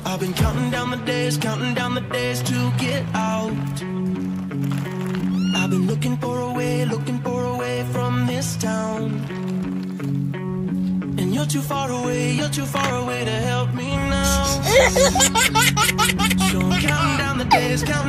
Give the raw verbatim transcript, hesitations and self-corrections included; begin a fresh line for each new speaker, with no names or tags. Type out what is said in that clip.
I've been counting down the days, counting down the days to get out. I've been looking for a way, looking for a way from this town. And you're too far away, you're too far away to help me now. So I'm counting down the days, counting